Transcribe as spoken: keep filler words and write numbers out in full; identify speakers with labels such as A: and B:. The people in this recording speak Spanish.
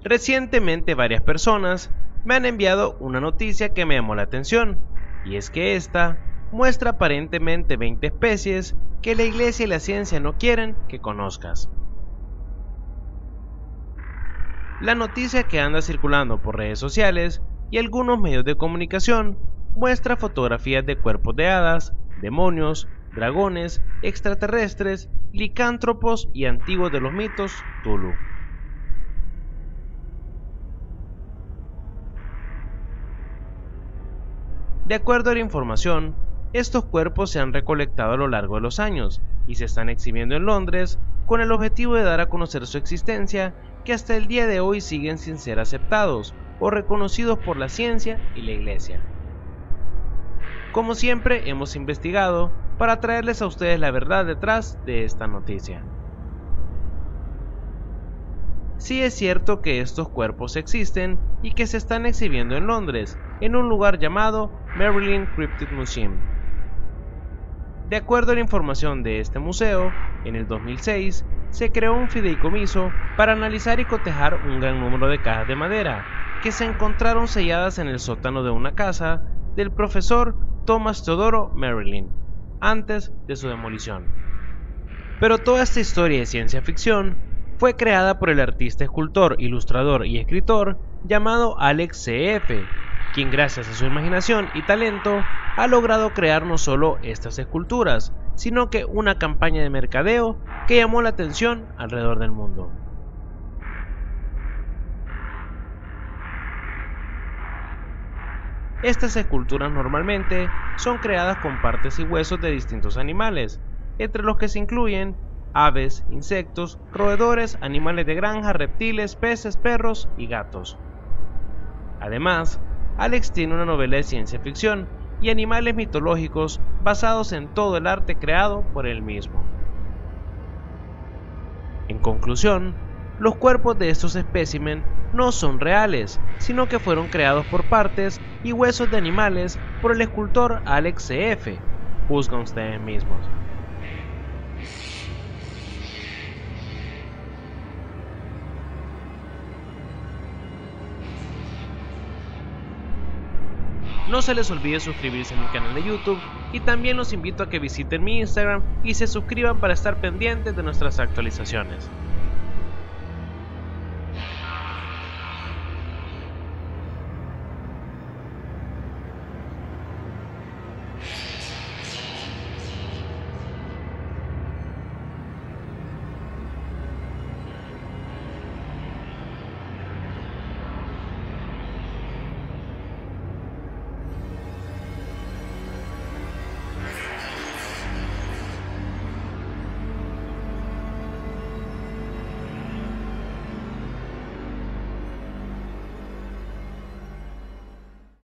A: Recientemente varias personas me han enviado una noticia que me llamó la atención, y es que esta muestra aparentemente veinte especies que la iglesia y la ciencia no quieren que conozcas. La noticia que anda circulando por redes sociales y algunos medios de comunicación muestra fotografías de cuerpos de hadas, demonios, dragones, extraterrestres, licántropos y antiguos de los mitos Tulu. De acuerdo a la información, estos cuerpos se han recolectado a lo largo de los años y se están exhibiendo en Londres con el objetivo de dar a conocer su existencia, que hasta el día de hoy siguen sin ser aceptados o reconocidos por la ciencia y la iglesia. Como siempre, hemos investigado para traerles a ustedes la verdad detrás de esta noticia. Sí es cierto que estos cuerpos existen y que se están exhibiendo en Londres, en un lugar llamado Merlin Cryptid Museum. De acuerdo a la información de este museo, en el dos mil seis se creó un fideicomiso para analizar y cotejar un gran número de cajas de madera que se encontraron selladas en el sótano de una casa del profesor Thomas Teodoro Merlin, antes de su demolición. Pero toda esta historia de ciencia ficción fue creada por el artista, escultor, ilustrador y escritor llamado Alex C F, quien gracias a su imaginación y talento ha logrado crear no solo estas esculturas, sino que una campaña de mercadeo que llamó la atención alrededor del mundo. Estas esculturas normalmente son creadas con partes y huesos de distintos animales, entre los que se incluyen aves, insectos, roedores, animales de granja, reptiles, peces, perros y gatos. Además, Alex tiene una novela de ciencia ficción y animales mitológicos basados en todo el arte creado por él mismo. En conclusión, los cuerpos de estos espécimen no son reales, sino que fueron creados por partes y huesos de animales por el escultor Alex C F. Juzgan ustedes mismos. No se les olvide suscribirse a mi canal de YouTube y también los invito a que visiten mi Instagram y se suscriban para estar pendientes de nuestras actualizaciones.